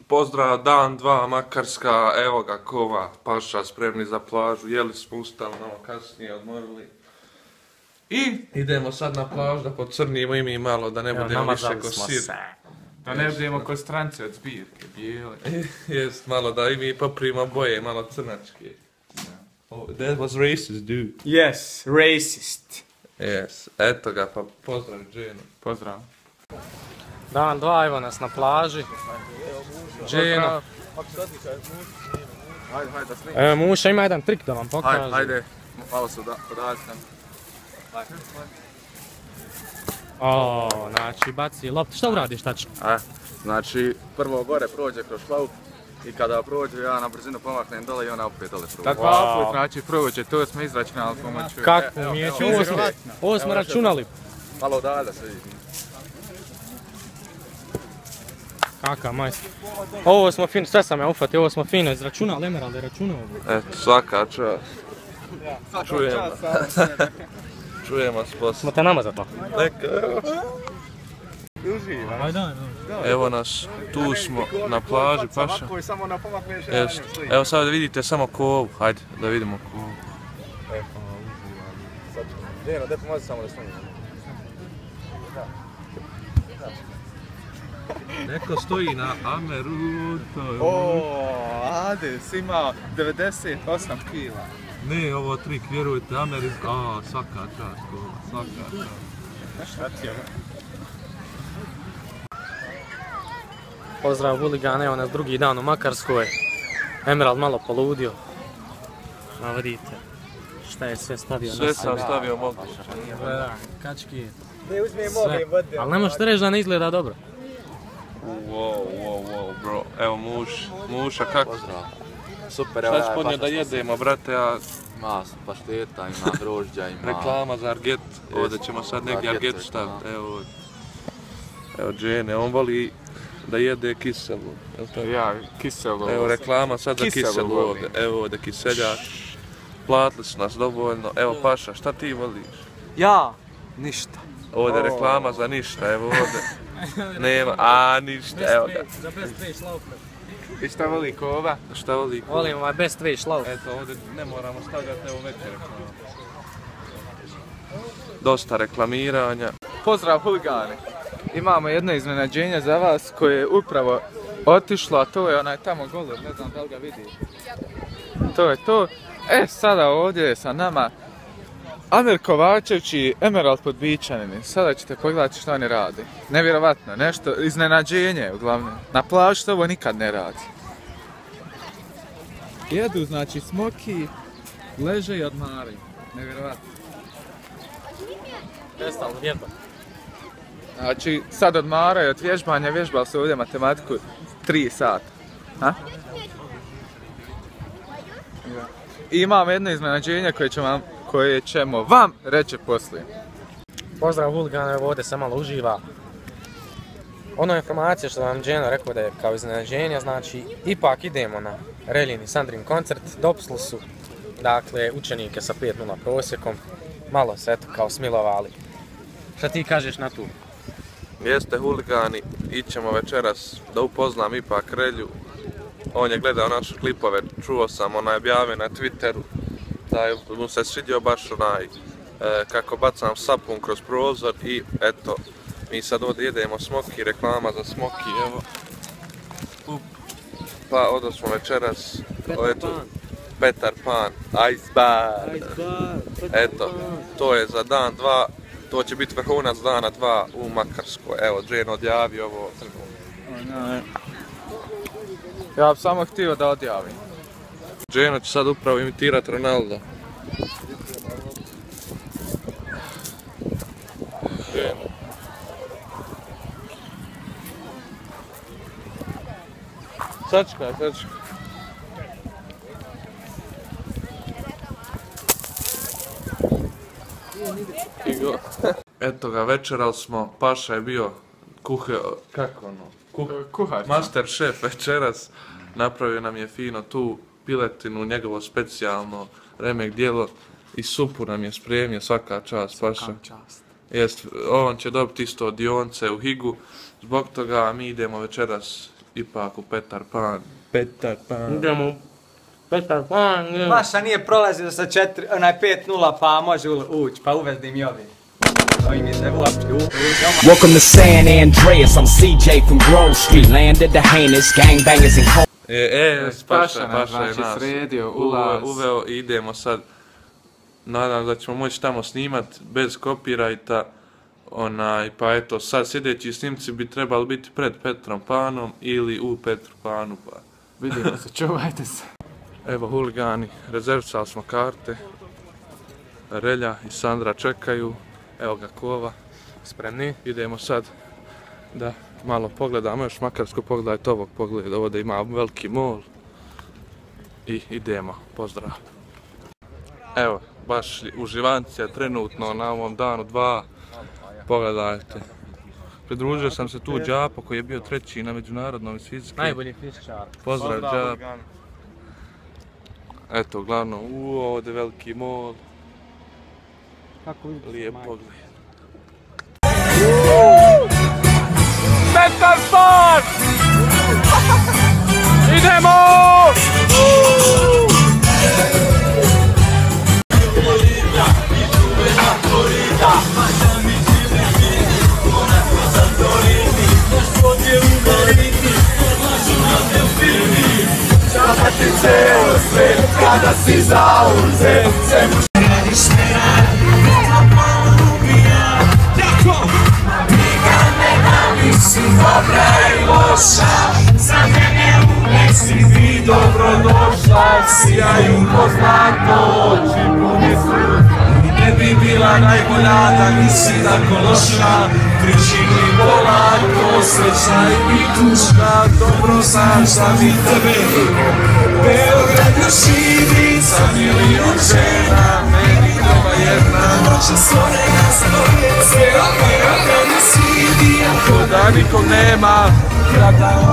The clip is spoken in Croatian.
Pozdrav, dan, dva, Makarska, evo ga kova, paša, spremni za plažu, jeli smo, ustali malo kasnije, odmorili. I idemo sad na plažu da pocrnimo i mi malo, da ne budemo više ko sir. Da ne budemo ko stranci od zbirke, bijele. Jest, malo da i mi poprimo boje, malo crnačke. Oh, that was racist, dude. Yes, racist. Yes, eto ga, pa pozdrav Dženu. Pozdrav. Dan, dva, evo nas na plaži. Dženo. Evo, Muša ima jedan trik da vam pokaže. Hajde, malo se podaljite nam. O, znači, baci loptu. Šta uradiš tačno? Znači, prvo gore prođe kroz šlauk i kada prođe ja na brzinu pomaknem dole i ona opet dole prođe. Tako put, znači prođe, to smo izračunali pomoću. Kako umijeće? Ovo smo računali. Malo dalje se vidi. Kakav majstor. Ovo smo fino, sve sam ja ufatio, ovo smo fino izračunali, Emerald je računao ovo. Eto, svaka čast. Čujemo. Čujemo s posla. Smo te namazat to. Neka, evo. Evo nas, tu smo na plaži, paša. Evo sad da vidite samo kovu, hajde da vidimo kovu. Dejno, daj pomozi samo da snimimo. Neko stoji na Ameru, to je... Ades ima 98 kila. Ne, ovo trik, vjerujte, Ameriz... svaka čast, kova, svaka čast. Šta ti je? Pozdrav huligane, evo nas drugi dan u Makarskoj. Emerald malo poludio. No vidite, šta je sve stavio na sebe. Sve sam stavio moguće. Gledaj, kački. Sve. Ali ne možete reći da ne izgleda dobro. Wow, bro. Evo Muša, kako? Pozdrav. Super, evo šta ćeš podnio da jedemo, brate, Ima pašteta, ima grožđa, ima... Reklama za Arget, ovdje ćemo sad negdje Argetu staviti, evo ovdje. Evo Džene, on voli da jede kiselu. Ja, kiselu. Evo reklama sad za kiselu ovdje, evo ovdje kiseljak. Platili su nas dovoljno, evo Paša, šta ti voliš? Ja? Ništa. Ovdje reklama za ništa, evo ovdje. Nema, ništa, evo ga. Za best way šlauk. I šta voli kova? Šta voli kova? Volim ovaj best way šlauk. Eto, ovdje ne moramo stavljati, evo već je reklama. Dosta reklamiranja. Pozdrav huligani! Imamo jedno iznenađenje za vas koje je upravo otišlo, a to je onaj tamo golub, ne znam da li ga vidi. To je to. Sada ovdje je sa nama Amir Kovačević i Emerald Podbičanin. Sada ćete pogledati što oni radi. Nevjerovatno, nešto iznenađenje uglavnom. Na plaži to ovo nikad ne radi. Jedu znači smoki, leže i odmaraju. Nevjerovatno. Prestalno vježba. Znači sad odmaraju od vježbanja, vježbali su ovdje matematiku 3 sata. I imamo jedno iznenađenje koje ćemo vam reći poslije. Pozdrav huligane, evo ovdje se malo uživa. Ono informacije što vam Dženo rekao da je kao iznenađenje, znači ipak idemo na Relin i Sandrin koncert, dopustili su dakle učenike sa 5.0 prosjekom, malo se eto kao smilovali. Šta ti kažeš na tu? Jeste huligani, ićemo večeras da upoznam ipak Relju. On je gledao naše klipove, čuo sam, ona je objavio na Twitteru da mu se svidio baš onaj kako bacam sapun kroz prozor i eto, mi sad ovdje jedemo smoki, reklama za smoki, evo. Pa ovdje smo večeras, Petar Pan, Ice Bar. Eto, to je za dan dva, to će biti vrhunac dana dva u Makarskoj. Evo, Dženo odjavi ovo. Ja bih samo htio da odjavim. Dženo će sad upravo imitirati Ronaldo. Sačka. Eto ga, večerali smo, Paša je bio Kuhar. Master šef večeras, napravio nam je fino tu piletinu, njegovo specijalno remek djelo i supu nam je spremio, svaka čast Paša. Jest, on će dobiti isto od Dionce u Higu, zbog toga mi idemo večeras ipak u Petar Pan. Petar Pan. Idemo. Petar Pan. Maša nije prolazio sa 5-0 pa može ući, pa uvezdim i ovi. Welcome to San Andreas, I'm CJ from Grove Street, land of the heinous gangbangers and Paša je znači nas sredio ulaz. uveo i idemo sad. Nadam da ćemo moći tamo snimat bez copyrighta. Pa eto, sad sljedeći snimci bi trebali biti pred Petrom Panom ili u Petru Panu. Pa. Vidimo se, čuvajte se. Evo huligani, rezervsali smo karte. Relja i Sandra čekaju. Evo ga Kova. Spremni? Idemo sad da malo pogledamo, još Makarsko pogledajte ovog pogleda, ovdje ima veliki mol. I idemo, pozdrav. Evo, baš uživancija trenutno na ovom danu 2. Pogledajte. Pridružio sam se tu Đapo koji je bio 3. na međunarodnom iz fizike. Najbolji fizičar. Pozdrav Đapo. Eto, uglavnom, ovdje veliki mol. Lijep pogled. Petar Pan! Idemo! Kada si zauzet, sve muškariš me nikad ne nisi dobra i loša, za mene uvek si ti dobrodošla, sijaju poznato, oči puni sutra. Ne bi bila najbolja da nisi tako loša, pričini polako, sreća i tužna, dobro sam šta mi tebe. Beograd još živi za milion žena, meni treba jedna noća stvorena za noge. Beograd još živi, ako da nikog nema, kada